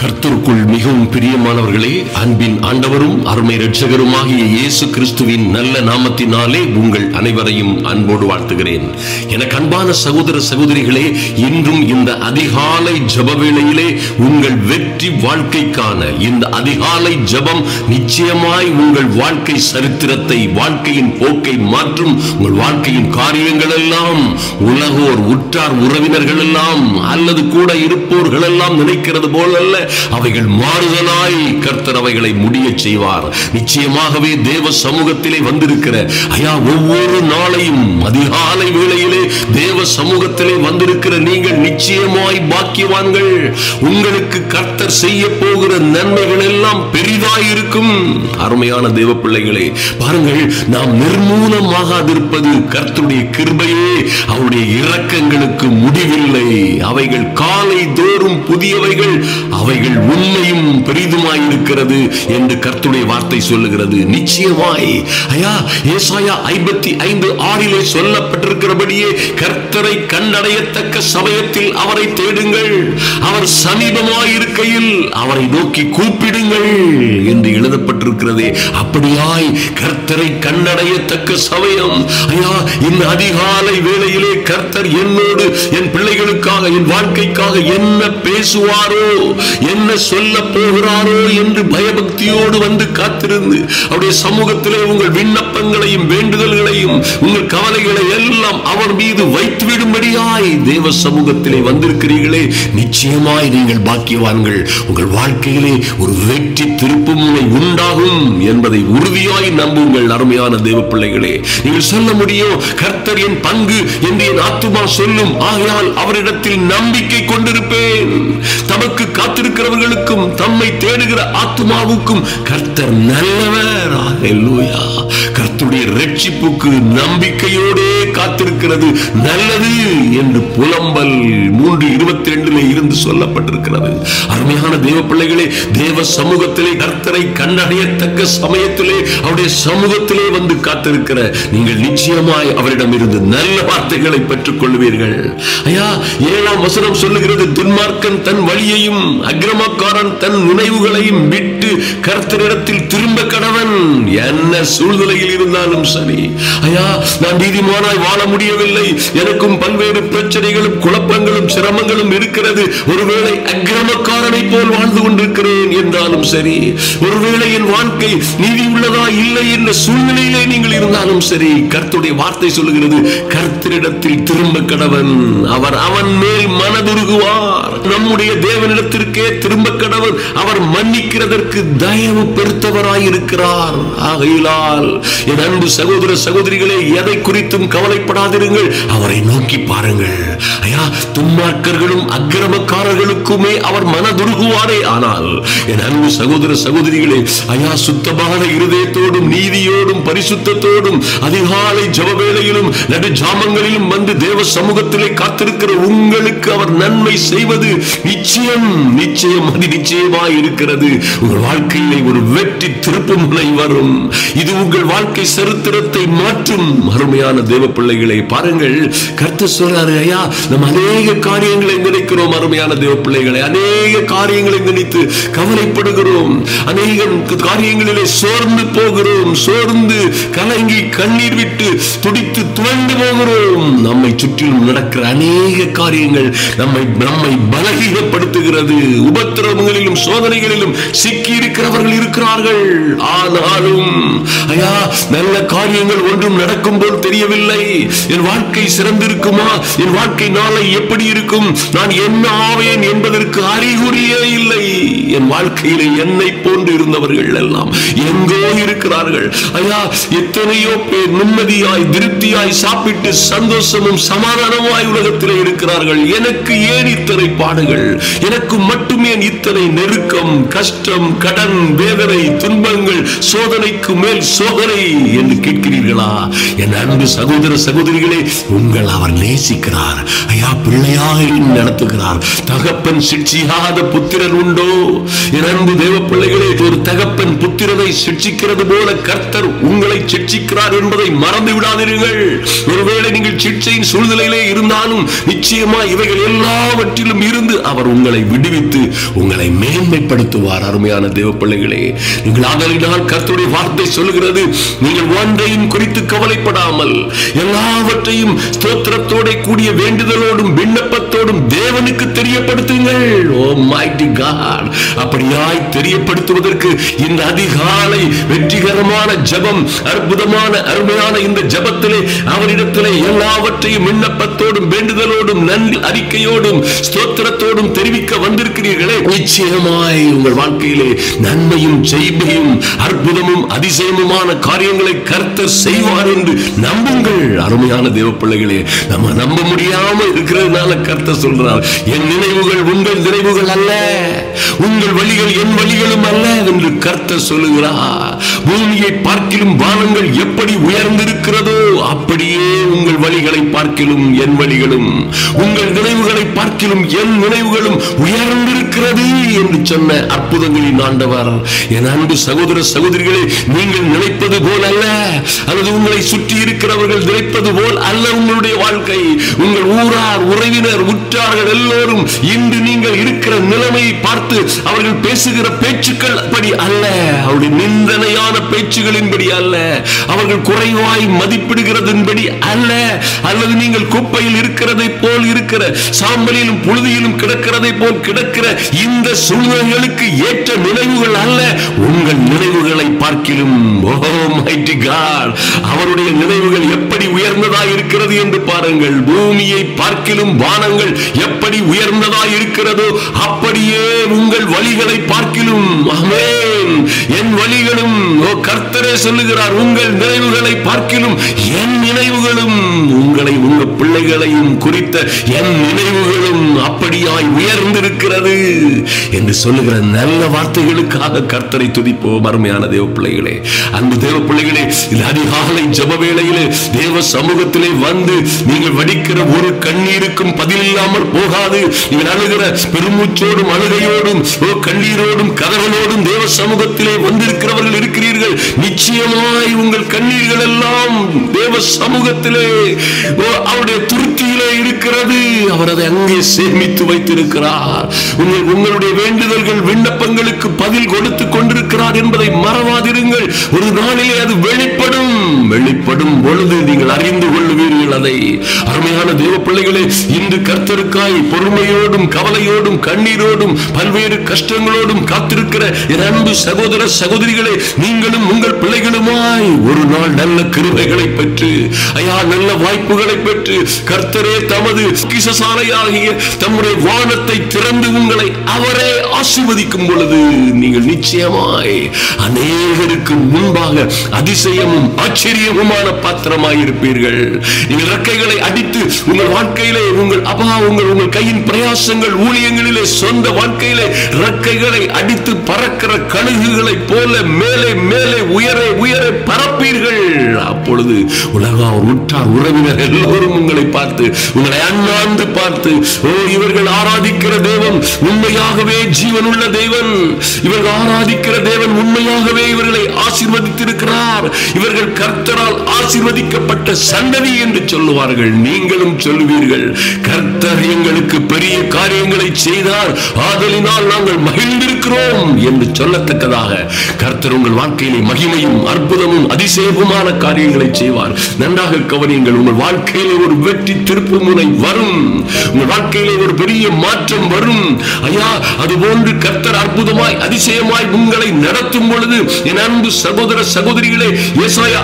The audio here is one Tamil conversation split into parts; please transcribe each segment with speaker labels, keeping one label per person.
Speaker 1: கர்த்தருக்குள் மிகவும் பிரியமானவர்களே, அன்பின் ஆண்டவரும் அருமை இரட்சகருமாகிய இயேசு கிறிஸ்துவின் நல்ல நாமத்தினாலே உங்கள் அனைவரையும் அன்போடு வாழ்த்துகிறேன். எனக்கு அன்பான சகோதர சகோதரிகளே, இன்றும் இந்த அதிகாலை ஜெப வேளையிலே உங்கள் வெற்றி வாழ்க்கைக்கான இந்த அதிகாலை ஜெபம் நிச்சயமாய் உங்கள் வாழ்க்கை சரித்திரத்தை, வாழ்க்கையின் போக்கை மாற்றும். உங்கள் வாழ்க்கையின் காரியங்கள் எல்லாம் உலகோர், உற்றார், உறவினர்கள் எல்லாம் அல்லது கூட இருப்போர்கள் எல்லாம் நினைக்கிறது போல் அல்ல, அவைகள் மாறுதலாய் கர்த்தர் அவைகளை முடிய செய்வார். நிச்சயமாகவே தேவ சமூகத்திலே வந்திருக்கிற ஒவ்வொரு நாளையும் அதிகாலை வேளையிலே தேவ சமூகத்திலே வந்திருக்கிற நீங்கள் நிச்சயமாய் பாக்கியவான்கள். உங்களுக்கு கர்த்தர் செய்ய போகிற நன்மைகள் எல்லாம் பெரிதாய் இருக்கும். அருமையான தேவ பிள்ளைகளே, பாருங்கள், நாம் நிர்மூலமாகாதிருப்பது கர்த்தருடைய கிருபையே. அவருடைய இரக்கங்களுக்கு முடிவில்லை. அவைகள் காலை தோறும் புதியவைகள், அவைகள் உண்மையும் பெரிதுமாயிருக்கிறது என்று கர்த்தருடைய வார்த்தை சொல்லுகிறது. நிச்சயமாய் ஏசாயா 55:6 சொல்லப்பட்டிருக்கிறபடியே கர்த்தரை கண்டடையத்தக்க சமயத்தில் அவரை தேடுங்கள், அவர் சமீபமாயிருக்கையில் அவரை நோக்கி கூப்பிடுங்கள் என்று எழுதப்பட்டிருக்கிறதே. அப்படியாய் கர்த்தரை கண்டடையத்தக்க சமயம் இந்த அதிகாலை வேளையிலே கர்த்தர் என்னோடு, என் பிள்ளைகளுக்காக, என் வாழ்க்கைக்காக என்ன பேசுவாரோ, என்ன சொல்ல போகிறாரோ என்று பயபக்தியோடு வந்து காத்திருந்து அவருடைய சமூகத்திலே உங்கள் விண்ணப்பங்களையும் வேண்டுதல்களையும் உங்கள் கவலைகளை எல்லாம் அவர் மீது வைத்து விடும்படியாய் தேவ சமூகத்திலே வந்திருக்கிறீர்களே, நிச்சயமாய் நீங்கள் பாக்கியவான்கள். உங்கள் வாழ்க்கையிலே ஒரு வெற்றி திருப்புமுனை உண்டாகும் என்பதை உறுதியாய் நம்புங்கள். அருமையான தேவ பிள்ளைகளே, நீங்கள் சொல்ல முடியும், கர்த்தர் என் பங்கு என்று என் ஆத்துமா சொல்லும், ஆகையால் அவரிடத்தில் நம்பிக்கை கொண்டிருப்பேன். தமக்கு காத்திருக்கிறவர்களுக்கும் தம்மை தேடுகிற ஆத்துமாவுக்கும் கர்த்தர் நல்லவர். அல்லேலூயா. கர்த்தருடைய இரட்சிப்புக்கு நம்பிக்கையோடு காத்திருக்கிறது நல்லது என்று புலம்பல் 3:22 இருந்து சொல்லப்பட்டிருக்கிறது. அருமையான தேவ பிள்ளைகளே, தேவ சமூகத்திலே கர்த்தரை கண்டடையத்தக்க சமயத்திலே அவருடைய சமூகத்திலே வந்து காத்திருக்கிற நீங்கள் நிச்சயமாய் அவரிடமிருந்து நல்ல வார்த்தைகளை பெற்றுக் கொள்வீர்கள். 7ஆம் வசனம் சொல்லுகிறது, துன்மார்க்கன் தன் வழியையும் அக்கிரமக்காரன் தன் நினைவுகளையும் விட்டு கர்த்தரிடத்தில் திரும்ப கடவன். என்ன சூழ்நிலையில் இருந்தாலும் சரி, நான் நீதிமானாய் வாழ முடியவில்லை, எனக்கும் பல்வேறு பிரச்சனைகளும் குழப்பங்களும் சிரமங்களும் இருக்கிறது, ஒருவேளை அக்கிரமக்காரனை போல் வாழ்ந்து கொண்டிருக்கிறேன் என்றாலும் சரி, ஒருவேளை என் வாழ்க்கை நீதி உள்ளதா இல்லை என்ற சூழ்நிலையிலே நீங்கள் இருந்தாலும் சரி, கர்த்தருடைய வார்த்தை சொல்லுகிறது, கர்த்தரிடத்தில் திரும்ப கடவன், அவர் அவன் மேல் மனதுருகுவார். நம்முடைய தேவனிடத்திற்கே திரும்ப கடவன், அவர் மன்னிக்கிறதற்கு தயவு பெருத்தவராயிருக்கிறார். ஆகையால் என் அன்பு சகோதர சகோதரிகளே, எதை குறித்தும் கவலைப்படாதிருங்கள், அவரை நோக்கி பாருங்கள். துன்மார்க்கர்களும் அக்கிரமக்காரர்களுக்குமே அவர் மனதுருகுவாரே. ஆனால் என் அன்பு சகோதர சகோதரிகளே, சுத்தமான இருதயத்தோடும் நீதியோடும் பரிசுத்தத்தோடும் அதிகாலை ஜெப வேளையிலும் நடு ஜாமங்களிலும் வந்து தேவ சமூகத்திலே காத்திருக்கிற உங்களுக்கு அவர் நன்மை செய்வது நிச்சயம், நிச்சயம், அது நிச்சயமாய் இருக்கிறது. உங்கள் வாழ்க்கையிலே ஒரு வெற்றி திருப்புமுனை வரும். இது உங்கள் வாழ்க்கை சரித்திரத்தை மாற்றும். அருமையான தேவ பிள்ளைகளை பாருங்கள், கர்த்தர் சொல்றாரு, நம்ம அநேக காரியங்களை நினைக்கிறோம். அருமையான தேவ பிள்ளைகளை, அநேக காரியங்களை நினைத்து கவலைப்படுகிறோம், அநேக காரியங்களிலே சோர்ந்து போகிறோம், சோர்ந்து கலங்கி கண்ணீர் விட்டு துடித்து துவண்டு போகிறோம். நம்மை சுற்றிலும் நடக்கிற அநேக காரியங்கள் நம்மை பலகீனப்படுத்துகிறது. உபத்திரவங்களிலும் சோதனைகளிலும் சிக்கி இருக்கிறவர்கள் இருக்கிறார்கள். ஆனாலும் நல்ல காரியங்கள் ஒன்றும் நடக்கும் போல் தெரியவில்லை. என் வாழ்க்கை சிறந்திருக்குமா, என் வாழ்க்கை நாளை எப்படி இருக்கும், நான் என்ன ஆவேன் என்பதற்கு அறிகுறியே இல்லை. என் வாழ்க்கையிலே என்னை போன்று இருந்தவர்கள் எல்லாம் எங்கோ இருக்கிறார்கள். எத்தனையோ பேர் நிம்மதியாய் திருப்தியாய் சாப்பிட்டு சந்தோஷமும் சமாதானமாய் உலகத்திலே இருக்கிறார்கள். எனக்கு ஏன் இத்தனை பாடுகள், எனக்கு மட்டும் ஏன் இத்தனை நெருக்கம், கஷ்டம், கடன், வேதனை, துன்பங்கள், சோதனைக்கு மேல் சோதனை என்று கேட்கிறீர்களா? என் அன்பு சகோதர சகோதரிகளே, உங்கள் அவர் நேசிக்கிறார். பிள்ளையாக நடத்துகிறார். தகப்பன் சிட்சியாத புத்திரன் உண்டோ? என் அன்பு தேவ பிள்ளைகளே, ஒரு தகப்பன் புத்திரனை சிட்சிக்கிறது போல கர்த்தர் உங்களை சிட்சிக்கிறார் என்பதை மறந்து விடாதீர்கள். ஒருவேளை நீங்கள் சிட்சையின் சூழ்நிலையிலே இருந்தாலும் நிச்சயமாக இவைகள் எல்லாவற்றிலும் இருந்து அவர் உங்களை விடுவித்து உங்களை மேன்மைப்படுத்துவார். அருமையான தேவ பிள்ளைகளே, நீங்கள் ஆதலினால் கர்த்தருடைய வார்த்தை சொல்லுகிறது, நீங்கள் ஒன்றையும் குறித்து கவலைப்படாமல் எல்லாவற்றையும் ஸ்தோத்திரத்தோட கூடிய வேண்டுதலோடும் விண்ணப்பத்தோடும் தேவனுக்கு தெரியப்படுத்துங்கள். ஓ மைட்டி காட், அப்படியாய் தெரியப்படுத்துவதற்கு இந்த அதிகாலை வெற்றிகரமான ஜெபம், அற்புதமான அருமையான இந்த ஜெபத்திலே அவரிடத்திலே எல்லாவற்றையும் விண்ணப்பத்தோடும் வேண்டுதலோடும் நன்றி அறிக்கையோடும் ஸ்தோத்திரத்தோடும் தெரிவிக்க வந்திருக்கிறீர்களே, நிச்சயமாய் உங்கள் வாழ்க்கையிலே நன்மையும் செய்மையும் அற்புதமும் அதிசயமுமான காரியங்களை கர்த்தர் செய்வார் என்று நம்புங்கள். அருமையான தேவ பிள்ளைகளே, நம்ம நம்ப முடியாம இருக்கிறதுனால கர்த்தர் சொல்றார், என் நினைவுகள் உங்கள் நினைவுகள் அல்ல, உங்கள் வழிகள் என் வழிகளும் அல்ல என்று கர்த்தர் சொல்லுகிறார். பூமியை பார்க்கிலும் வானங்கள் எப்படி உயர்ந்திருக்கிறதோ அப்படியே உங்கள் வழிகளை பார்க்கிலும் என் வழிகளும், உங்கள் நினைவுகளை பார்க்கிலும் என் நினைவுகளும் உயர்ந்திருக்கிறது என்று சொன்ன அற்புதங்களின் ஆண்டவர். என் அன்பு சகோதர சகோதரிகளே, நீங்கள் நினைப்பது போல் அல்ல, அல்லது உங்களை சுற்றி இருக்கிறவர்கள் நினைப்பது போல் அல்ல உங்களுடைய வாழ்க்கை. உங்கள் ஊரார் உறவினர் உற்றார்கள் எல்லோரும் இன்று நீங்கள் இருக்கிற நிலைமையை பார்த்து அவர்கள் பேசுகிற பேச்சுக்கள் அப்படி அல்ல, அவருடைய நிந்தனையான பேச்சுகளின்படி அல்ல, அவர்கள் குறைவாய் மதிப்பிடுகிறதின்படி அல்ல, அல்லது நீங்கள் குப்பையில் இருக்கிறதை போல் இருக்கிற சாம்பலிலும் புழுதியிலும் கிடக்கிறதை போல் கிடக்கிற இந்த சூழ்நிலைகளுக்கு ஏற்ற நினைவுகள் அல்ல. உங்கள் நினைவுகளை பார்க்கிலும் அவருடைய நினைவுகள் எப்படி உயர்ந்ததா இருக்கிறது என்று பாருங்கள். பூமியை பார்க்கிலும் வானங்கள் எப்படி உயர்ந்ததா இருக்கிறதோ அப்படியே உங்கள் வழிகளை பார்க்கிலும் ஆமென் என் வழிகளும், கர்த்தரே சொல்லுகிறார், உங்கள் நினைவுகளை பார்க்கிலும் என் நினைவுகளும், உங்களை உங்கள் பிள்ளைகளையும் குறித்த என் நினைவுகளும் அப்படியாய் உயர்ந்திருக்கிறது என்று சொல்லுகிற நல்ல வார்த்தைகளுக்காக கர்த்தரை துதிப்போம். அருமையான தேவ பிள்ளைகளே, அன்பு தேவ பிள்ளைகளே, இந்த அதிகாலை ஜெப வேளையிலே தேவ சமூகத்திலே வந்து நீங்கள் வடிக்கிற ஒரு கண்ணீருக்கும் பதில் இல்லாமல் போகாது. நீங்கள் அழுகிற பெருமூச்சோடும் அழுகையோடும் கண்ணீரோடும் கதறலோடும் தேவ சமூகத்திலே வந்திருக்கிறவர்கள் இருக்கிறீர்கள். நிச்சயமாய் உங்கள் கண்ணீர்கள் எல்லாம் தேவ சமூகத்திலே அவருடைய துருத்தியிலே இருக்கிறது. அவர் அதை அங்கே சேமித்து வைத்திருக்கிறார். உங்களுடைய வேண்டுதல்கள் விண்ணப்பங்களுக்கு பதில் கொடுத்து கொண்டிருக்கிறார் என்பதை மறவாதிருங்கள். ஒரு நாளிலே அது வெளிப்படும். வெளிப்படும் பொழுது நீங்கள் அறிந்து கொள்ளுவீர்கள் அதை. அருமையான தேவ பிள்ளைகளே, இன்று கர்த்தருக்காய் பொறுமையோடும் கவலையோடும் கண்ணீரோடும் பல்வேறு கஷ்டங்களோடும் காத்திருக்கிற என் அன்பு சகோதர சகோதரிகளே, நீங்களும் உங்கள் பிள்ளைகளுமாய் ஒரு நாள் நல்ல கிருபைகளை பெற்று நல்ல வாய்ப்புகளை பெற்று கர்த்தரே தமது கிசசாலையாகிய தம்முடைய வானத்தை திறந்து உங்களை அவரே ஆசீர்வதிக்கும் பொழுது நீங்கள் நிச்சயமாய் அநேகருக்கு முன்பாக அதிசயமும் ஆச்சரியமுமான பாத்திரமாயிருப்பீர்கள். நீங்கள் ரெக்கைகளை அடித்து உங்கள் வாழ்க்கையிலே உங்கள் கையின் பிரயாசங்கள் ஊழியங்களிலே சொந்த வாழ்க்கையிலே ரெக்கைகளை அடித்து பறக்கிற கழுகுகளை போல மேலே மேலே உயரே உயரே பறப்பீர்கள். அப்பொழுது உலகம் உற்றார் உறவினர் எல்லோரும் உங்களை பார்த்து உங்களை அண்ணாந்து பார்த்து, இவர்கள் ஆராதிக்கிற தேவன் உண்மையாகவே ஜீவனுள்ள தேவன், இவர்கள் ஆராதிக்கிற தேவன் உண்மையாகவே இவர்களை ஆசீர்வதித்திருக்கிறார், இவர்கள் கர்த்தரால் ஆசீர்வதிக்கப்பட்ட சந்ததி என்று சொல்லுவார்கள். நீங்களும் சொல்லுவீர்கள், கர்த்தர் எங்களுக்கு பெரிய காரியங்களை செய்தார், ஆதலினால் நாங்கள் மகிழ்ந்திருக்கிறோம் என்று சொல்லத்தக்கதாக கர்த்தர் உங்கள் வாழ்க்கையிலே மகிமையும் அற்புதமும் அதிசயமுமான காரியங்களை செய்வார். நன்றாக கவனியுங்கள். உங்கள் வாழ்க்கையிலே ஒரு வெற்றி திருப்பு முனை வரும். உங்கள் வாழ்க்கையிலே ஒரு பெரிய மாற்றம் வரும். ஐயா, அதுபோன்று கர்த்தர் அற்புதமாய் அதிசயமாய் உங்களை நடத்தும் பொழுது என் அன்பு சகோதர சகோதரிகளே, ஏசாயா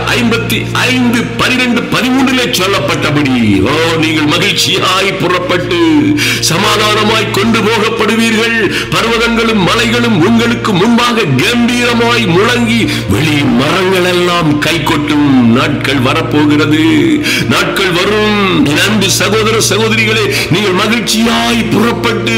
Speaker 1: 55:12-13 சொல்லப்பட்டபடி நீங்கள் மகிழ்ச்சியாய் புறப்பட்டு சமாதானமாய் கொண்டு போகப்படுவீர்கள். பர்வதங்களும் மலைகளும் உங்களுக்கு முன்பாக கம்பீரமாய் முழங்கி வெளி மரங்கள் எல்லாம் கை கொட்டும் நாட்கள் வரப்போகிறது. நாட்கள் வரும். என் அன்பு சகோதர சகோதரிகளே, நீங்கள் மகிழ்ச்சியாய் புறப்பட்டு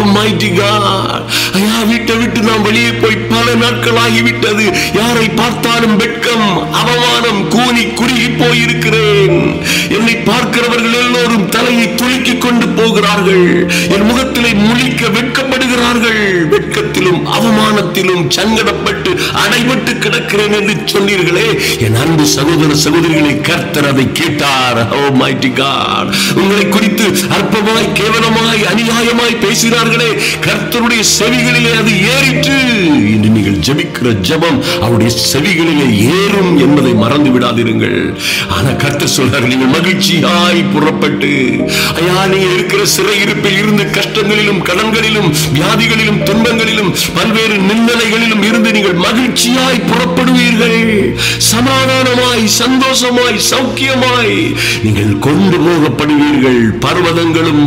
Speaker 1: வீட்டை விட்டு நாம் வெளியே போய் பல நாட்கள் ஆகிவிட்டது. யாரை பார்த்தாலும் வெட்கம் அவமானம் கூனி குறுகி போயிருக்கிறேன். என்னை பார்க்கிறவர்கள் எல்லோரும் தலையை துலுக்கிக் கொண்டு போகிறார்கள். என் முகத்திலே முழிக்க வெட்கப்படுகிறார்கள். வெட்கத்திலும் அவமானத்திலும் சங்கடப்பட்டு அடைபட்டு கிடக்கிறேன் என்று சொன்னீர்களே. என் அன்பு சகோதர சகோதரிகளை, கர்த்தர் அதை கேட்டார். Almighty God, உங்களை குறித்து அற்பமாய் கேவலமாய் அநியாயமாய் பேசினார்களே, கர்த்தருடைய செவிகளிலே அது ஏறிற்று. இன்று நீங்கள் ஜெபிக்கிற ஜெபம் அவருடைய செவிகளிலே ஏறும் என்பதை மறந்து விடாதிருங்கள். ஆனா கர்த்தர் சொல்றார், நீங்கள் மகிழ்ச்சியாய் புறப்பட்டு, ஐயா, நீங்க இருக்கிற சிறையிருப்பில் இருந்து கஷ்டங்களிலும் கடன்களிலும் வியாதிகளிலும் துன்பங்களிலும் பல்வேறு நிந்தனைகளிலும் இருந்து நீங்கள் மகிழ்ச்சியாய் புறப்படுவீர்கள். சமாதானமாய் சந்தோஷமாய் சௌக்கியமாய் நீங்கள் கொண்டு போகப்படுவீர்கள். பர்வதங்களும்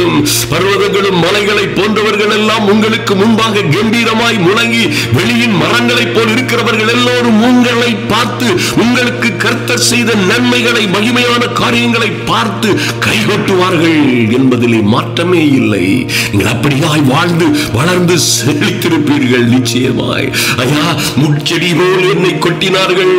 Speaker 1: மலைகளை போன்றவர்கள் எல்லாம் உங்களுக்கு முன்பாக கம்பீரமாய் முழங்கி வெளியின் மரங்களை போல் இருக்கிறவர்கள் எல்லோரும் உங்களை பார்த்து உங்களுக்கு கர்த்தர் செய்த நன்மைகளை மகிமையான காரியங்களை பார்த்து கைகொட்டுவார்கள் என்பதிலே மாற்றமே இல்லை. நீங்கள் அப்படியாய் வாழ்ந்து வளர்ந்து செழித்திருப்பீர்கள். நிச்சயமாய் ஐயா, முட்செடி போல் என்னை கொட்டினார்கள்,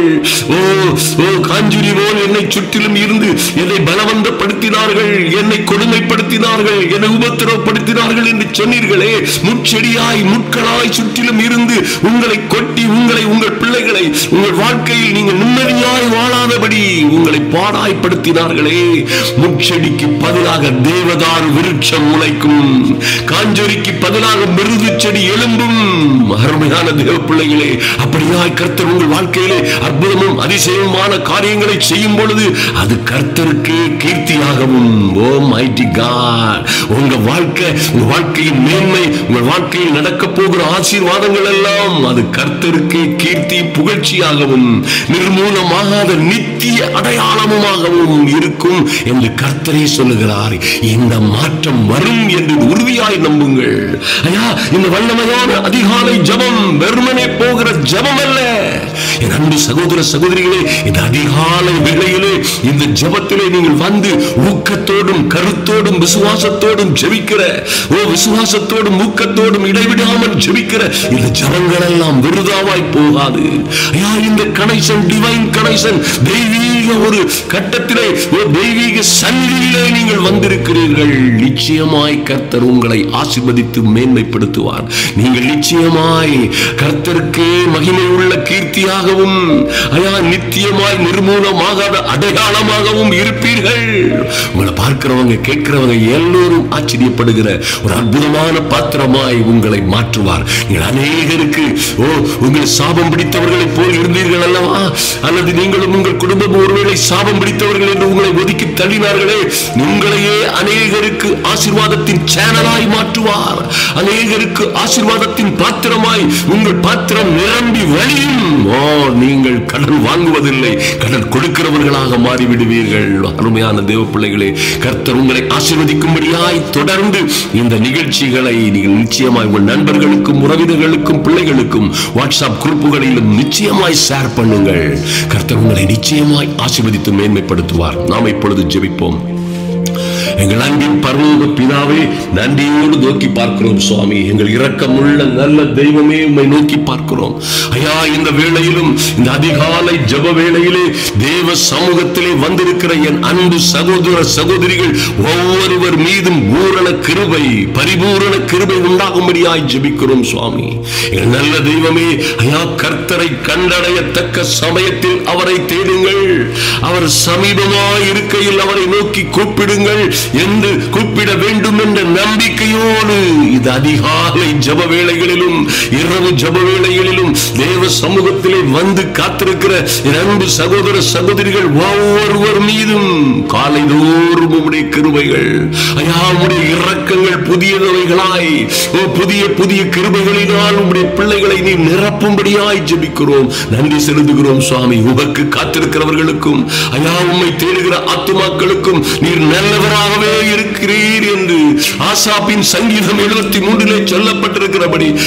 Speaker 1: காஞ்சுரி போல் என்னை சுற்றிலும் இருந்து என்னை பலவந்தப்படுத்தினார்கள், என்னை கொடுமைப்படுத்தினார்கள், என்னை உபத்திரவப்படுத்தினார்கள் என்று சொன்னீர்களே. முட்செடியாய் முட்களாய் சுற்றிலும் இருந்து உங்களை கொட்டி உங்கள் பிள்ளைகளை உங்கள் வாழ்க்கையில் நீங்கள் நிம்மதியாய் வாழாதபடி உங்களை பாடாய்ப்படுத்தினார்களே. முட்செடிக்கு பதிலாக தேவதார் விருட்சம் முளைக்கும், காஞ்சொரிக்கு பதிலாக மிருது செடி எழும்பும். அருமையான தேவ பிள்ளைகளே, அப்படியாய் கர்த்தர் உங்கள் வாழ்க்கையிலே அற்புதமும் அதிசயமான காரியங்களை செய்யும் பொழுது அது கர்த்தருக்கு கீர்த்தியாகவும், Almighty God, உங்க வாழ்க்கையின் மேன்மை, உங்கள் வாழ்க்கையில் நடக்க போகிற ஆசீர்வாதங்கள் எல்லாம் அது கர்த்தருக்கு கீர்த்தி புகழ்ச்சியாகவும் நிர்மூலமாகாத நித்திய அடையாளமாகவும் இருக்கும் என்று கர்த்தரே சொல்லுகிறார். இந்த மாற்றம் வரும் என்று உறுதியாய் நம்புங்கள். ஐயா, இந்த வல்லமையான அதிகாலை ஜெபம் வெறுமனே போகிற ஜெபம் அல்ல. என் அன்பு சகோதர சகோதரிகளே, இந்த அதிகாலை வேளையிலே இந்த ஜெபத்திலே நீங்கள் வந்து ஊக்கத்தோடும் கருத்தோடும் விசுவாசத்தோடும் ஜெபிக்கிற, விசுவாசத்தோடும் ஊக்கத்தோடும் இடைவிடாமல் ஜெபிக்கிற இந்த ஜெபங்கள் எல்லாம் விருதாவாய் போகாது. ஐயா, இந்த கனெக்ஷன், டிவைன் கனெக்ஷன், தெய்வீக ஒரு கட்டத்திலே, தெய்வீக சந்நிதியிலே நீங்கள் வந்திருக்கிறீர்கள். நிச்சயமாய் கர்த்தர் உங்களை ஆசீர்வதித்து மேன்மைப்படுத்துவார். நீங்கள் நிச்சயமாய் கர்த்தருக்கு மகிமை உள்ள கீர்த்தியாகவும், ஐயா, நித்தியமாய் நிர்மூலமாகாத அடையாளமாகவும் இருப்பீர்கள். உங்களை பார்க்கிறவங்க கேட்கிறவங்க எல்லோரும் ஆச்சரியப்படுகிற ஒரு அற்புதமான பாத்திரமாய் உங்களை மாற்றுவார். அநேகருக்கு உங்களை சாபம் பிடித்தவர்களை போல் இருந்தீர்கள் அல்லவா, அல்லது நீங்களும் உங்கள் குடும்பம் ஒருவேளை சாபம் பிடித்தவர்கள் என்று உங்களை ஒதுக்கி தள்ளினார்களே, உங்களையே அநேகருக்கு ஆசீர்வாதத்தின் சேனலாய் மாற்றுவார். அநேகருக்கு ஆசீர்வாதத்தின் பாத்திரமாய் உங்கள் பாத்திரம் நிரம்பி வழியும். நீங்கள் கடன் வாங்குவதில்லை, கடன் கொடுக்கிறவர்களாக மாறிவிடுவீர்கள். அருமையான தேவ பிள்ளைகளே, கர்த்தர் உங்களை ஆசீர்வதிக்கும்படியாய் தொடர்ந்து இந்த நிகழ்ச்சிகளை நீங்கள் நிச்சயமாய் உங்கள் நண்பர்களுக்கும் உறவினர்களுக்கும் பிள்ளைகளுக்கும் வாட்ஸ்அப் குரூப்புகளிலும் நிச்சயமாய் ஷேர் பண்ணுங்கள். கர்த்தர் உங்களை நிச்சயமாய் ஆசீர்வதித்து மேன்மைப்படுத்துவார். நாம் இப்பொழுது ஜெபிப்போம். எங்கள் அன்பின் பரலோக பிதாவே, நன்றியோடு நோக்கி பார்க்கிறோம் சுவாமி. எங்கள் இரக்கமுள்ள நல்ல தெய்வமே, உம்மை நோக்கி பார்க்கிறோம். ஐயா, இந்த வேளையிலும் இந்த அதிகாலை ஜெப வேளையிலே தேவ சமூகத்திலே வந்திருக்கிற என் அன்பு சகோதர சகோதரிகள் ஒவ்வொருவர் மீதும் பூரண கிருபை, பரிபூரண கிருபை உண்டாகும்படியாய் ஜெபிக்கிறோம் சுவாமி. எங்கள் நல்ல தெய்வமே, ஐயா, கர்த்தரை கண்டடையத்தக்க சமயத்தில் அவரை தேடுங்கள். அவர் சமீபமாய் இருக்கையில் அவரை நோக்கி கூப்பிடுங்கள் என்று கூப்பிட வேண்டும் என்ற நம்பிக்கையோடு இது அதிகாலை ஜெப வேளைகளிலும் இரவு ஜெப வேளைகளிலும் தேவ சமூகத்திலே வந்து காத்திருக்கிற அன்பு சகோதர சகோதரிகள் ஒவ்வொருவர் மீதும் காலைதோறும் உம்முடைய கிருபைகள், ஐயா, உம்முடைய இரக்கங்கள் புதியவைகளாய், புதிய புதிய கிருபைகளினால் உம்முடைய பிள்ளைகளை நீ நிரப்பும்படியாய் ஜெபிக்கிறோம். நன்றி செலுத்துகிறோம் சுவாமி. உமக்கு காத்திருக்கிறவர்களுக்கும், ஐயா, உம்மை தேடுகிற ஆத்துமாக்களுக்கும் நீர் நல்லவராகவே இருக்கிறீர் என்று ஆசாப்பின் சங்கீதம் 73 சொல்லப்பட்டிருக்கிறபடி சுத்த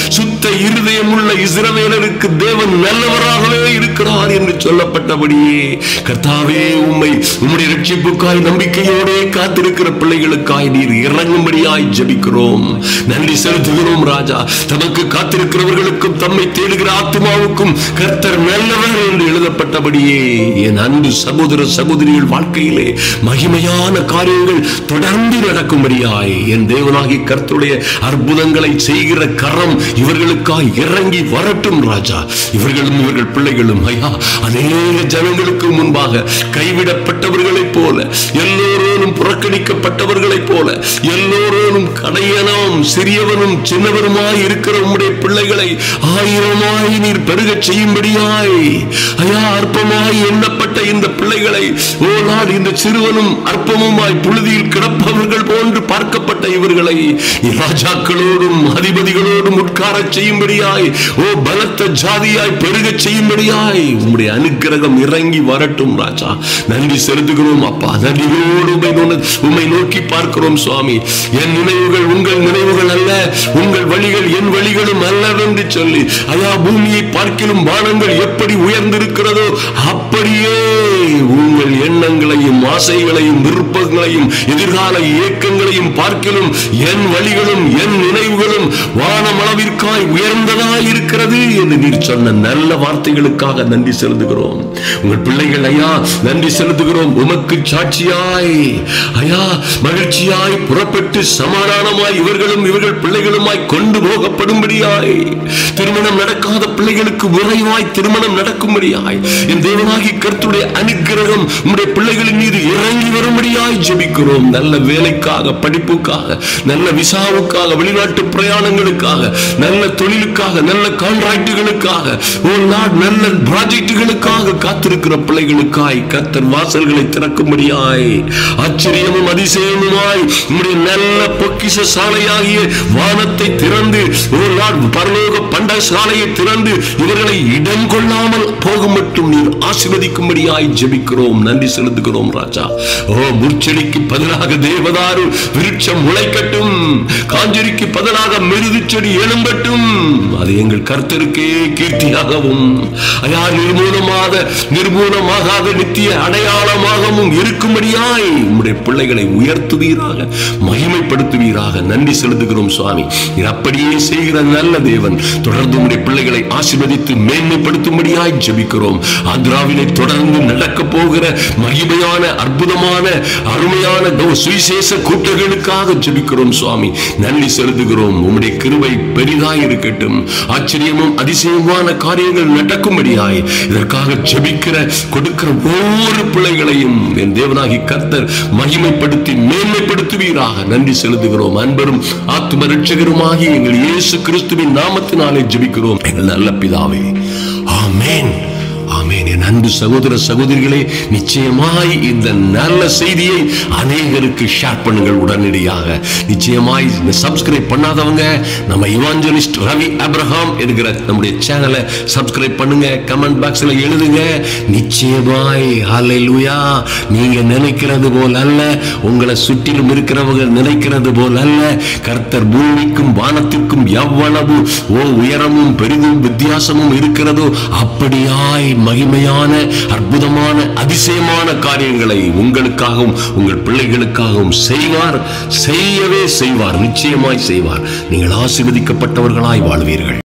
Speaker 1: சுத்த இருதயமுள்ள இஸ்ரவேலருக்கு தேவன் நல்லவராகவே இருக்கிறார் என்று சொல்லப்பட்டபடியே கர்த்தாவே உம்முடைய ரட்சிப்புக்காய் நம்பிக்கையோடு காத்திருக்கிற பிள்ளைகளுக்காய் நீர் இறங்கும்படியாய் ஜெபிக்கிறோம். நன்றி செலுத்துகிறோம் ராஜா. தமக்கு காத்திருக்கிறவர்களுக்கும் தம்மை தேடுகிற ஆத்மாவுக்கும் கர்த்தர் நல்லவர் என்று எழுதப்பட்டபடியே என் அன்பு சகோதர சகோதரிகள் வாழ்க்கையிலே மகிமையான காரியங்கள் தொடர்ந்து நடக்கும்படியாய் என் தேவனாகி கர்த்தருடைய அற்புதங்களை செய்கிற கரம் இவர்களுக்காய் இறங்கி வரட்டும் ராஜா. இவர்களும் இவர்கள் பிள்ளைகளும் ஐயா அநேக ஜனங்களுக்கு முன்பாக கைவிடப்பட்டவர்களைப் போல, எல்லோரும் புறக்கணிக்கப்பட்டவர்களைப் போல, எல்லோரும் கடையனும் சிறியவனும் சின்னவருமாய் இருக்கிற உம்முடைய பிள்ளைகளை ஆயிரமாய் நீர் பெருகச் செய்யும்படியாய் ஐயா அற்பமாய் எண்ணப்பட்ட இந்த பிள்ளைகளை ஓ நாள் இந்த சிறுவனும் அற்பமுமாய் புழுதியில் கிடப்பவர்கள் போன்று பார்க்கப்பட்ட இவர்களை ராஜாக்களோடும் அதிபதிகளோடும் உட்கார செய்யும்படியாய் ஓ பலத்த ஜாதியாய் பெருகச் செய்யும்படியாய் உம்முடைய அனுக்கிரகம் இறங்கி வரட்டும் ராஜா. நன்றி செலுத்துகிறோம் அப்பா. நன்றியோடு உம்மை நோக்கி பார்க்கிறோம் சுவாமி. என் நினைவுகள் உங்கள் நினைவுகள் அல்ல, உங்கள் வழிகள் என் வழிகளும் அல்லவென்று சொல்லி ஐயா பூமியை பார்க்கிலும் வானங்கள் எப்படி உயர்ந்திருக்கிறதோ அப்படியே உங்கள் எண்ணங்களையும் ஆசைகளையும் விருப்பங்களையும் எதிர்கால இயக்கங்களையும் பார்க்கிலும் என் வழிகளும் என் நினைவுகளும் வானமளவிற்காய் உயர்ந்ததாய் இருக்கிறது என்று நீர் சொன்ன நல்ல வார்த்தைகளுக்காக நன்றி செலுத்துகிறோம். உங்கள் பிள்ளைகள் ஐயா நன்றி செலுத்துகிறோம். உமக்கு சாட்சியாய் ஐயா மகிழ்ச்சியாய் புறப்பட்டு சமாதானமாய் இவர்களும் இவர்கள் பிள்ளைகளுமாய் கொண்டு போகப்படும்படியாய், திருமணம் நடக்காத பிள்ளைகளுக்கு விரைவாய் திருமணம் நடக்கும்படியாய் என் தேவனாகி கர்த்தருடைய அனுக்கிரகம் உம்முடைய பிள்ளைகளின் மீது இறங்கி வரும்படியாய் ஜெபிக்கிறோம். நல்ல வேலைக்காக, படிப்புக்காக, நல்ல விசாவுக்காக, வெளிநாட்டு பிரயாணங்களுக்காக, நல்ல தொழிலுக்காக, நல்ல கான்ட்ராக்டுகளுக்காக, நல்ல ப்ராஜெக்டுகளுக்காக காத்திருக்கிற பிள்ளைகளுக்காய் கர்த்தர் வாசல்களை திறக்கும்படியாய் ஆச்சரியமும் அதிசயமுமாய் உம்முடைய நல்ல பொக்கிஷ சாலையாகிய வானத்தை திறந்து பரலோக பண்ட சாலையை திறந்து இவர்களை இடம் கொள்ளாமல் போகும் மட்டும் நீர் ஆசீர்வதிக்கும்படியாய் ஜெபிக்கிறோம். நன்றி செலுத்துகிறோம் ராஜா. ஓ முற்செடிக்கு பதிலாக தேவதாரு விருட்சம் முளைக்கட்டும், காஞ்சரிக்கு பதிலாக மிருது செடி எழும்பட்டும். அது எங்கள் கர்த்தருக்கே கீர்த்தியாகவும் ஐயா நிர்மூலமாகாத நித்திய அடையாளமாகவும் இருக்கும்படியாய் உம்முடைய பிள்ளைகளை உயர்த்துவீராக, மகிமைப்படுத்துவீராக. நன்றி செலுத்துகிறோம் சுவாமி. அப்படியே செய்கிற நல்ல தேவன். தொடர்ந்து உம்முடைய பிள்ளைகளை ஆசீர்வதித்து மேன்மைப்படுத்தும்படியாய் ஜெபிக்கிறோம். ஆந்திராவிலே தொடர்ந்து நடக்க போகிற மகிமையான அற்புதமான அருமையான சுவிசேஷ கூட்டங்களுக்காக ஜெபிக்கிறோம் சுவாமி. நன்றி செலுத்துகிறோம். உம்முடைய கிருபை பெரிதாய் இருக்கட்டும். ஆச்சரியமும் அதிசயமான காரியங்கள் நடக்கும்படியாய் இதற்காக ஜெபிக்கிற கொடுக்கிற ஒவ்வொரு பிள்ளைகளையும் என் தேவனாகி கர்த்தர் மகிமைப்படுத்தி மேன்மைப்படுத்துவீராக. நன்றி செலுத்துகிறோம். அன்பரும் ஆத்தும ரட்சகருமாகி எங்கள் இயேசு கிறிஸ்துவின் நாமத்தினாலே ஜெபிக்கிறோம் எங்கள் நல்ல பிதாவே. ஆமென். ஆமென். என் அன்பு சகோதர சகோதரிகளே, நிச்சயமாய் இந்த நல்ல செய்தியை அநேகருக்கு ஷேர் பண்ணுங்கள். உடனடியாக நிச்சயமாய் சப்ஸ்கிரைப் பண்ணாதவங்க நம்ம இவாஞ்சலிஸ்ட் ரவி அப்ரஹாம் என்கிற நம்முடைய சேனலை சப்ஸ்கிரைப் பண்ணுங்க. கமெண்ட் பாக்ஸ்ல எழுதுங்க. நிச்சயமாய் ஹல்லேலூயா, நீங்க நினைக்கிறது போல் அல்ல, உங்களை சுற்றிலும் இருக்கிறவங்க நினைக்கிறது போல் அல்ல. கர்த்தர் பூமிக்கும் வானத்திற்கும் எவ்வளவு உயரமும் பெரிதும் வித்தியாசமும் இருக்கிறதோ அப்படியாய் மகிமையான அற்புதமான அதிசயமான காரியங்களை உங்களுக்காகவும் உங்கள் பிள்ளைகளுக்காகவும் செய்வார். செய்யவே செய்வார். நிச்சயமாய் செய்வார். நீங்கள் ஆசீர்வதிக்கப்பட்டவர்களாய் வாழ்வீர்கள்.